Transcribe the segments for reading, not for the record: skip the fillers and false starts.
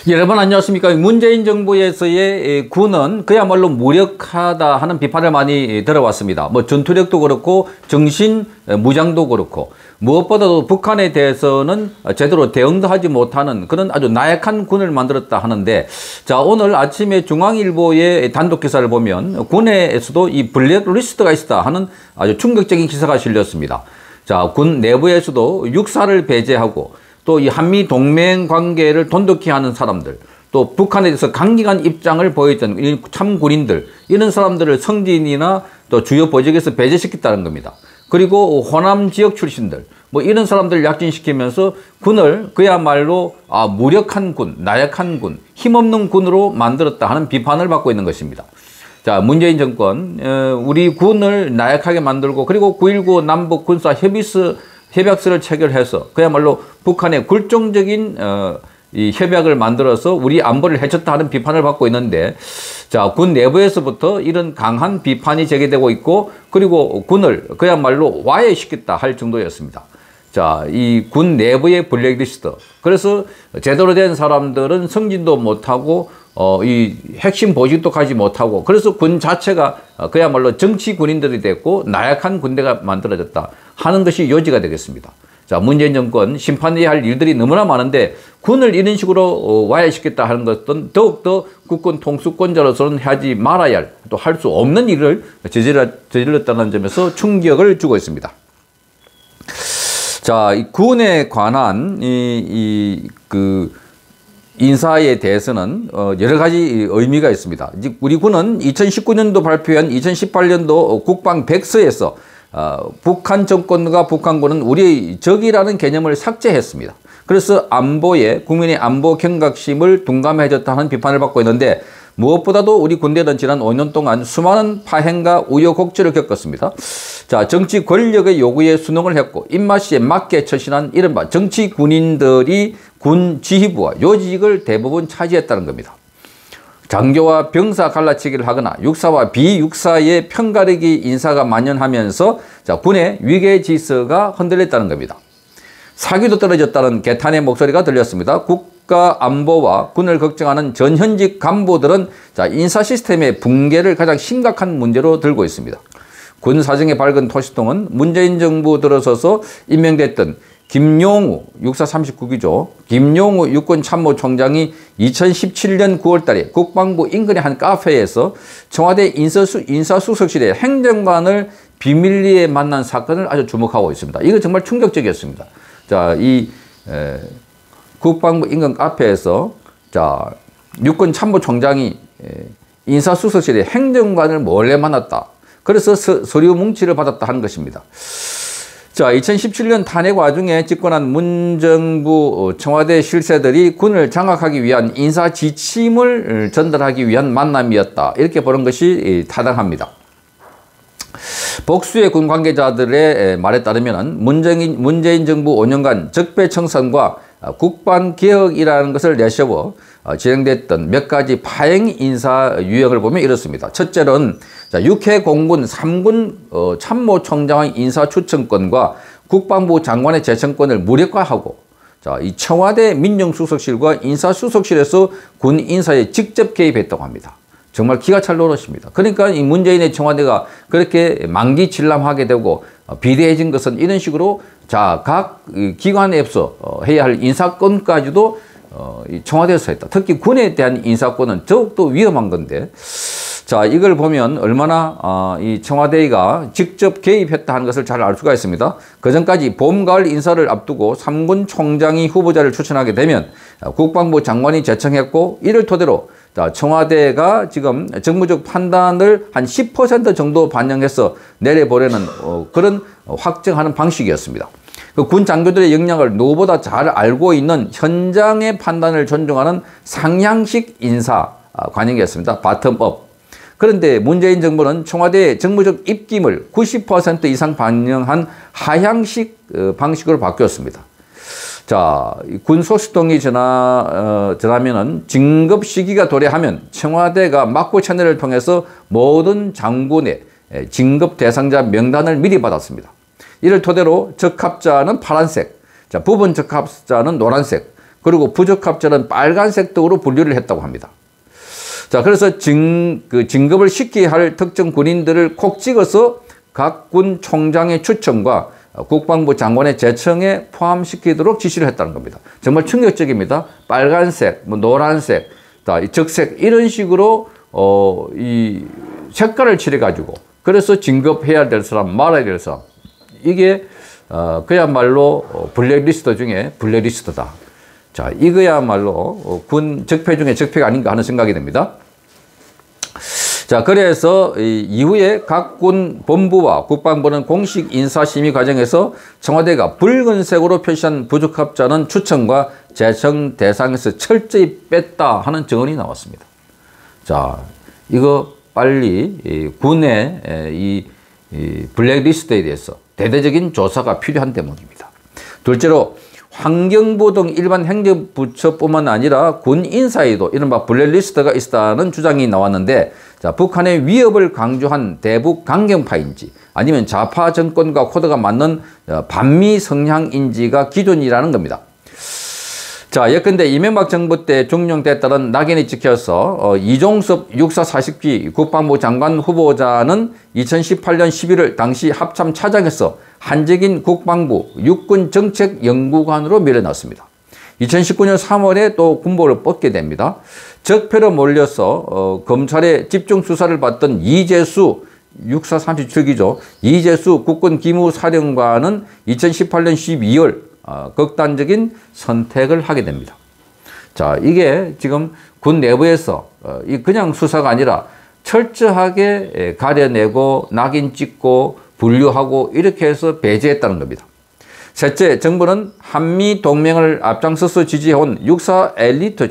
여러분 안녕하십니까. 문재인 정부에서의 군은 그야말로 무력하다 하는 비판을 많이 들어왔습니다. 뭐 전투력도 그렇고 정신 무장도 그렇고 무엇보다도 북한에 대해서는 제대로 대응도 하지 못하는 그런 아주 나약한 군을 만들었다 하는데, 자, 오늘 아침에 중앙일보의 단독 기사를 보면 군에서도 이 블랙리스트가 있다 하는 아주 충격적인 기사가 실렸습니다. 자, 군 내부에서도 육사를 배제하고 또 이 한미 동맹 관계를 돈독히 하는 사람들, 또 북한에 대해서 강경한 입장을 보였던 참군인들, 이런 사람들을 성진이나 또 주요 보직에서 배제시켰다는 겁니다. 그리고 호남 지역 출신들, 뭐 이런 사람들을 약진시키면서 군을 그야말로 무력한 군, 나약한 군, 힘없는 군으로 만들었다 하는 비판을 받고 있는 것입니다. 자, 문재인 정권, 우리 군을 나약하게 만들고, 그리고 9.19 남북 군사 협약서를 체결해서 그야말로 북한의 굴종적인 이 협약을 만들어서 우리 안보를 해쳤다 하는 비판을 받고 있는데, 자, 군 내부에서부터 이런 강한 비판이 제기되고 있고, 그리고 군을 그야말로 와해시켰다 할 정도였습니다. 자, 이 군 내부의 블랙리스트. 그래서 제대로 된 사람들은 승진도 못하고 이 핵심 보직도 가지 못하고, 그래서 군 자체가 그야말로 정치 군인들이 됐고 나약한 군대가 만들어졌다 하는 것이 요지가 되겠습니다. 자, 문재인 정권 심판해야 할 일들이 너무나 많은데 군을 이런 식으로 와해시켰다 하는 것은 더욱더 국군 통수권자로서는 하지 말아야 할, 또 할 수 없는 일을 저질렀다는 점에서 충격을 주고 있습니다. 자, 이 군에 관한 인사에 대해서는 여러 가지 의미가 있습니다. 우리 군은 2019년도 발표한 2018년도 국방 백서에서 북한 정권과 북한군은 우리의 적이라는 개념을 삭제했습니다. 그래서 국민의 안보 경각심을 둔감해졌다는 비판을 받고 있는데, 무엇보다도 우리 군대는 지난 5년 동안 수많은 파행과 우여곡절을 겪었습니다. 자, 정치 권력의 요구에 순응을 했고 입맛에 맞게 처신한 이른바 정치 군인들이 군 지휘부와 요직을 대부분 차지했다는 겁니다. 장교와 병사 갈라치기를 하거나 육사와 비육사의 편가르기 인사가 만연하면서 자, 군의 위계 질서가 흔들렸다는 겁니다. 사기도 떨어졌다는 개탄의 목소리가 들렸습니다. 국가 안보와 군을 걱정하는 전현직 간부들은 자, 인사 시스템의 붕괴를 가장 심각한 문제로 들고 있습니다. 군 사정의 밝은 토시통은 문재인 정부 들어서서 임명됐던 김용우, 육사 39기죠. 김용우 육군참모총장이 2017년 9월 달에 국방부 인근의 한 카페에서 청와대 인사수석실의 행정관을 비밀리에 만난 사건을 아주 주목하고 있습니다. 이거 정말 충격적이었습니다. 자, 국방부 인근 카페에서 자, 육군참모총장이 인사수석실의 행정관을 몰래 만났다. 그래서 서류 뭉치를 받았다 하는 것입니다. 자, 2017년 탄핵 와중에 집권한 문정부 청와대 실세들이 군을 장악하기 위한 인사 지침을 전달하기 위한 만남이었다. 이렇게 보는 것이 타당합니다. 복수의 군 관계자들의 말에 따르면 문재인 정부 5년간 적폐청산과 국방개혁이라는 것을 내세워 진행됐던 몇 가지 파행 인사 유형을 보면 이렇습니다. 첫째는 6회 공군 3군 참모총장의 인사 추천권과 국방부 장관의 재청권을 무력화하고, 자, 이 청와대 민정수석실과 인사수석실에서 군 인사에 직접 개입했다고 합니다. 정말 기가 찰 노릇입니다. 그러니까 이 문재인의 청와대가 그렇게 만기질람하게 되고 비대해진 것은 이런 식으로 자, 각 기관에서 해야 할 인사권까지도 청와대에서 했다. 특히 군에 대한 인사권은 더욱더 위험한 건데, 자, 이걸 보면 얼마나 이 청와대가 직접 개입했다 하는 것을 잘 알 수가 있습니다. 그전까지 봄, 가을 인사를 앞두고 3군 총장이 후보자를 추천하게 되면 국방부 장관이 제청했고, 이를 토대로 자, 청와대가 지금 정무적 판단을 한 10% 정도 반영해서 내려보려는 그런 확정하는 방식이었습니다. 군 장교들의 역량을 누구보다 잘 알고 있는 현장의 판단을 존중하는 상향식 인사 관행이었습니다. 바텀업. 그런데 문재인 정부는 청와대의 정무적 입김을 90% 이상 반영한 하향식 방식으로 바뀌었습니다. 자, 군 소식통이 전하면은 진급 시기가 도래하면 청와대가 막부 채널을 통해서 모든 장군의 진급 대상자 명단을 미리 받았습니다. 이를 토대로 적합자는 파란색, 자, 부분 적합자는 노란색, 그리고 부적합자는 빨간색 등으로 분류를 했다고 합니다. 자, 그래서 진급을 시켜야 할 특정 군인들을 콕 찍어서 각 군 총장의 추천과 국방부 장관의 제청에 포함시키도록 지시를 했다는 겁니다. 정말 충격적입니다. 빨간색, 뭐 노란색, 적색 이런 식으로 이 색깔을 칠해가지고 그래서 진급해야 될 사람, 말아야 될 사람 이게 그야말로 블랙리스트 중에 블랙리스트다. 자, 이거야말로 군 적폐 중에 적폐가 아닌가 하는 생각이 듭니다. 자, 그래서 이후에 각 군 본부와 국방부는 공식 인사심의 과정에서 청와대가 붉은색으로 표시한 부적합자는 추천과 제청 대상에서 철저히 뺐다 하는 증언이 나왔습니다. 자, 이거 빨리 군의 이 블랙리스트에 대해서 대대적인 조사가 필요한 대목입니다. 둘째로 환경부 등 일반 행정부처뿐만 아니라 군 인사에도 이른바 블랙리스트가 있다는 주장이 나왔는데, 자, 북한의 위협을 강조한 대북 강경파인지 아니면 좌파 정권과 코드가 맞는 반미 성향인지가 기준이라는 겁니다. 자, 예컨대 이명박 정부 때 중용됐다는 낙인이 찍혀서 이종섭 육사 40기 국방부 장관 후보자는 2018년 11월 당시 합참 차장에서 한적인 국방부 육군정책연구관으로 밀어났습니다. 2019년 3월에 또 군복을 벗게 됩니다. 적폐로 몰려서 검찰의 집중수사를 받던 이재수 육사 37기죠. 이재수 국군기무사령관은 2018년 12월 극단적인 선택을 하게 됩니다. 자, 이게 지금 군 내부에서 그냥 수사가 아니라 철저하게 가려내고 낙인 찍고 분류하고 이렇게 해서 배제했다는 겁니다. 셋째, 정부는 한미 동맹을 앞장서서 지지해온 육사 엘리트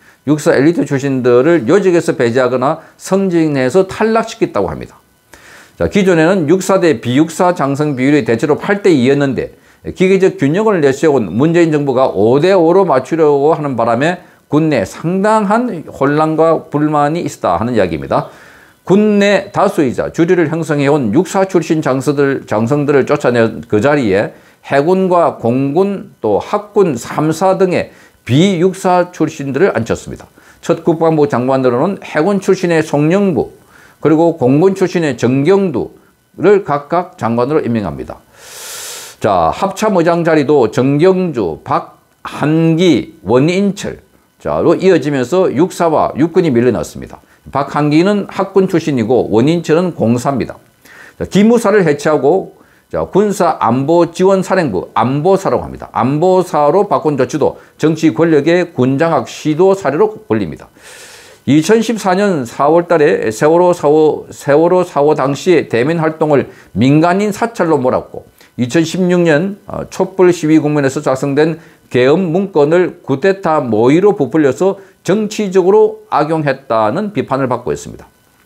출신들을 요직에서 배제하거나 승진해서 탈락시켰다고 합니다. 자, 기존에는 육사 대 비육사 장성 비율이 대체로 8대 2였는데 기계적 균형을 내세운 문재인 정부가 5대 5로 맞추려고 하는 바람에 군내 상당한 혼란과 불만이 있다 하는 이야기입니다. 군내 다수이자 주류를 형성해온 육사 출신 장성들을 쫓아낸 그 자리에 해군과 공군 또 학군 3사 등의 비육사 출신들을 앉혔습니다. 첫 국방부 장관으로는 해군 출신의 송영부 그리고 공군 출신의 정경두를 각각 장관으로 임명합니다. 자, 합참의장 자리도 정경주, 박한기, 원인철 자로 이어지면서 육사와 육군이 밀려났습니다. 박한기는 학군 출신이고 원인철은 공사입니다. 자, 기무사를 해체하고 자, 군사안보지원사령부 안보사라고 합니다. 안보사로 바꾼 조치도 정치 권력의 군장악 시도 사례로 걸립니다. 2014년 4월 달에 세월호 사고 당시에 대면 활동을 민간인 사찰로 몰았고 2016년 촛불 시위 국면에서 작성된 계엄 문건을 쿠데타 모의로 부풀려서 정치적으로 악용했다는 비판을 받고 있습니다.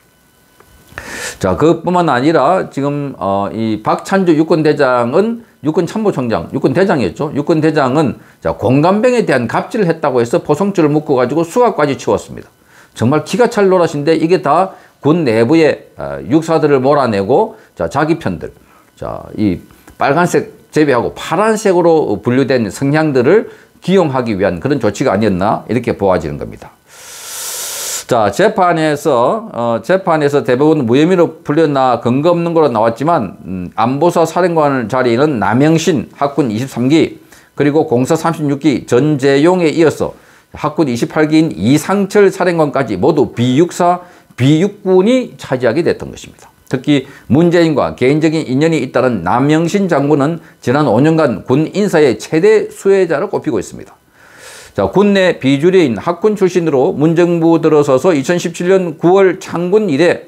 자, 그것뿐만 아니라 지금 이 박찬주 육군대장은 육군참모총장, 육군대장이었죠. 육군대장은 자, 공감병에 대한 갑질을 했다고 해서 포성줄을 묶어가지고 수갑까지 치웠습니다. 정말 기가 찰 노릇인데 이게 다 군 내부의 육사들을 몰아내고 자, 자기 편들, 자, 이 빨간색 제외하고 파란색으로 분류된 성향들을 기용하기 위한 그런 조치가 아니었나 이렇게 보아지는 겁니다. 자, 재판에서 대부분 무혐의로 풀려나 근거 없는 거로 나왔지만 안보사 사령관 자리는 남영신 학군 23기 그리고 공사 36기 전재용에 이어서 학군 28기인 이상철 사령관까지 모두 비육군이 차지하게 됐던 것입니다. 특히 문재인과 개인적인 인연이 있다는 남영신 장군은 지난 5년간 군 인사의 최대 수혜자로 꼽히고 있습니다. 자, 군내 비주류인 학군 출신으로 문정부 들어서서 2017년 9월 창군 이래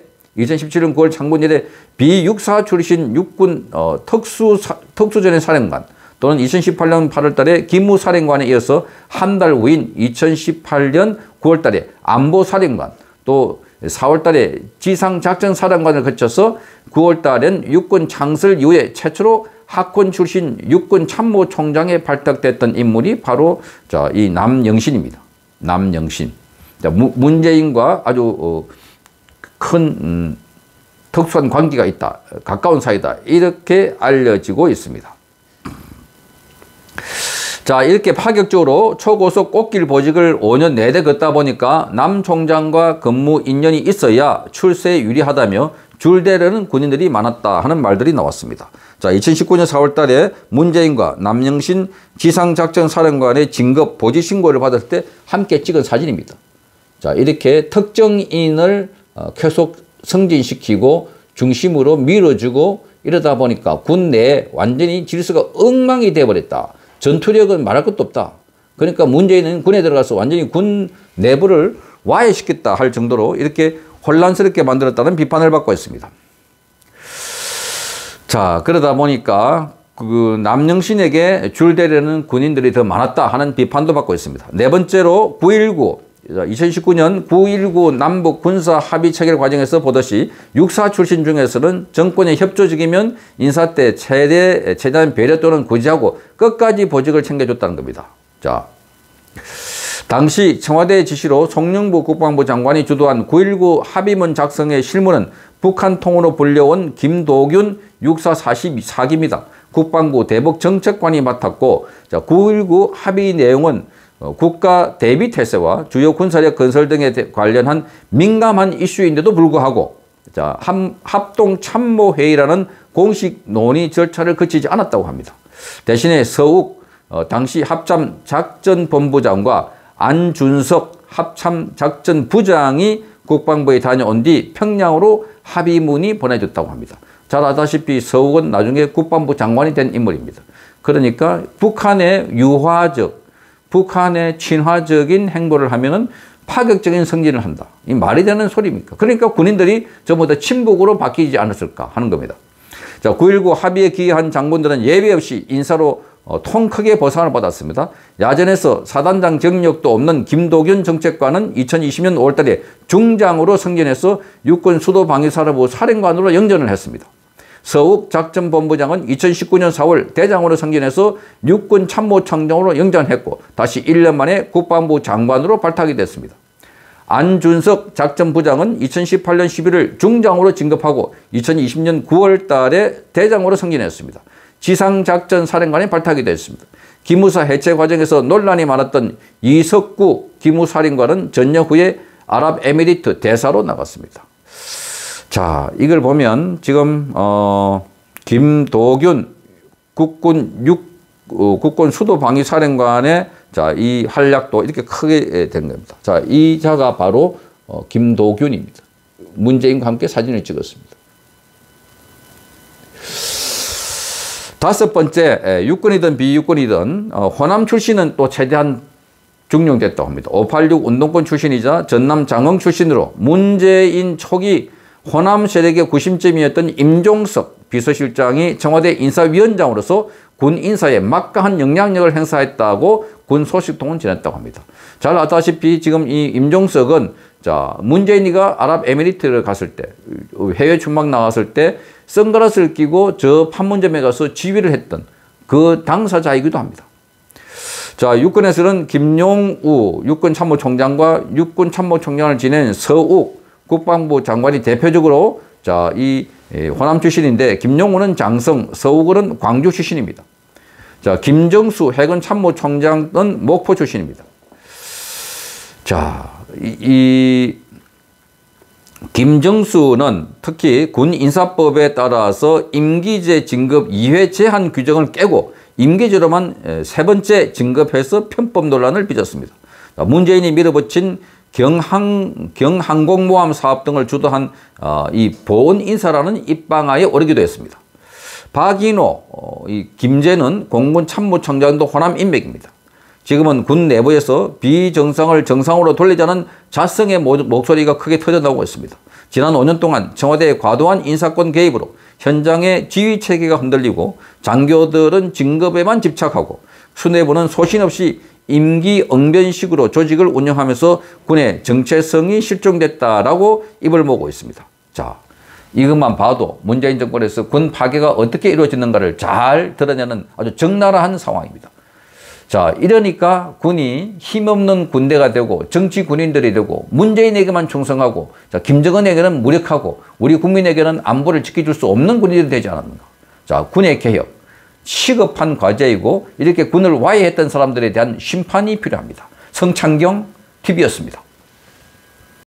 비육사 출신 육군 특수전의 사령관 또는 2018년 8월 달에 기무사령관에 이어서 한 달 후인 2018년 9월 달에 안보사령관 또 4월 달에 지상작전사령관을 거쳐서 9월 달엔 육군 창설 이후에 최초로 학군 출신 육군 참모총장에 발탁됐던 인물이 바로 자, 이 남영신입니다. 남영신. 자, 문재인과 아주 큰 특수한 관계가 있다. 가까운 사이다. 이렇게 알려지고 있습니다. 자, 이렇게 파격적으로 초고속 꽃길 보직을 5년 내내 걷다 보니까 남 총장과 근무 인연이 있어야 출세에 유리하다며 줄대려는 군인들이 많았다 하는 말들이 나왔습니다. 자, 2019년 4월 달에 문재인과 남영신 지상작전사령관의 진급 보직 신고를 받았을 때 함께 찍은 사진입니다. 자, 이렇게 특정인을 계속 승진시키고 중심으로 밀어주고 이러다 보니까 군 내에 완전히 질서가 엉망이 되어버렸다. 전투력은 말할 것도 없다. 그러니까 문재인은 군에 들어가서 완전히 군 내부를 와해시켰다 할 정도로 이렇게 혼란스럽게 만들었다는 비판을 받고 있습니다. 자, 그러다 보니까 그 남영신에게 줄대려는 군인들이 더 많았다 하는 비판도 받고 있습니다. 네 번째로 2019년 9.19 남북 군사 합의 체결 과정에서 보듯이 육사 출신 중에서는 정권에 협조적이면 인사 때 최대한 배려 또는 구제하고 끝까지 보직을 챙겨줬다는 겁니다. 자, 당시 청와대 지시로 송영부 국방부 장관이 주도한 9.19 합의문 작성의 실무는 북한 통으로 불려온 김도균 육사 44기입니다. 국방부 대북정책관이 맡았고, 자, 9.19 합의 내용은 국가 대비 태세와 주요 군사력 건설 등에 관련한 민감한 이슈인데도 불구하고, 자, 합동참모회의라는 공식 논의 절차를 거치지 않았다고 합니다. 대신에 서욱 당시 합참작전본부장과 안준석 합참작전부장이 국방부에 다녀온 뒤 평양으로 합의문이 보내졌다고 합니다. 잘 아다시피 서욱은 나중에 국방부 장관이 된 인물입니다. 그러니까 북한의 유화적, 북한의 친화적인 행보를 하면은 파격적인 승진을 한다. 이 말이 되는 소리입니까? 그러니까 군인들이 전부 다 친북으로 바뀌지 않았을까 하는 겁니다. 자, 9.19 합의에 기여한 장군들은 예외 없이 인사로 통 크게 보상을 받았습니다. 야전에서 사단장 경력도 없는 김도균 정책관은 2020년 5월달에 중장으로 승진해서 육군 수도방위사령부 사령관으로 영전을 했습니다. 서욱 작전본부장은 2019년 4월 대장으로 승진해서 육군 참모총장으로 영전했고 다시 1년 만에 국방부 장관으로 발탁이 됐습니다. 안준석 작전부장은 2018년 11월 중장으로 진급하고 2020년 9월 달에 대장으로 승진했습니다. 지상작전사령관이 발탁이 됐습니다. 기무사 해체 과정에서 논란이 많았던 이석구 기무사령관은 전역 후에 아랍에미리트 대사로 나갔습니다. 자, 이걸 보면 지금 김도균 국군 수도방위사령관의 자, 이 활약도 이렇게 크게 된 겁니다. 자, 이 자가 바로 김도균입니다. 문재인과 함께 사진을 찍었습니다. 다섯 번째, 육군이든 비육군이든 호남 출신은 또 최대한 중용됐다고 합니다. 586 운동권 출신이자 전남 장흥 출신으로 문재인 초기 호남 세력의 구심점이었던 임종석 비서실장이 청와대 인사위원장으로서 군 인사에 막강한 영향력을 행사했다고 군 소식통은 전했다고 합니다. 잘 아다시피 지금 이 임종석은 자, 문재인이가 아랍에미리트를 갔을 때, 해외 출막 나갔을 때 선글라스를 끼고 저 판문점에 가서 지휘를 했던 그 당사자이기도 합니다. 자, 육군에서는 김용우 육군참모총장과 육군참모총장을 지낸 서욱 국방부 장관이 대표적으로 자, 이 호남 출신인데 김용우는 장성, 서욱은 광주 출신입니다. 자, 김정수 해군 참모총장은 목포 출신입니다. 자, 이 김정수는 특히 군 인사법에 따라서 임기제 진급 2회 제한 규정을 깨고 임기제로만 세 번째 진급해서 편법 논란을 빚었습니다. 문재인이 밀어붙인 경항공모함 사업 등을 주도한 이 보훈 인사라는 입방아에 오르기도 했습니다. 박인호, 이 김재는 공군 참모총장도 호남 인맥입니다. 지금은 군 내부에서 비정상을 정상으로 돌리자는 자성의 목소리가 크게 터져나오고 있습니다. 지난 5년 동안 청와대의 과도한 인사권 개입으로 현장의 지휘체계가 흔들리고 장교들은 진급에만 집착하고 수뇌부는 소신 없이 임기응변식으로 조직을 운영하면서 군의 정체성이 실종됐다라고 입을 모으고 있습니다. 자, 이것만 봐도 문재인 정권에서 군 파괴가 어떻게 이루어지는가를 잘 드러내는 아주 적나라한 상황입니다. 자, 이러니까 군이 힘없는 군대가 되고 정치 군인들이 되고 문재인에게만 충성하고 자, 김정은에게는 무력하고 우리 국민에게는 안보를 지켜줄 수 없는 군인들이 되지 않았는가. 자, 군의 개혁. 시급한 과제이고 이렇게 군을 와해했던 사람들에 대한 심판이 필요합니다. 성창경 TV였습니다.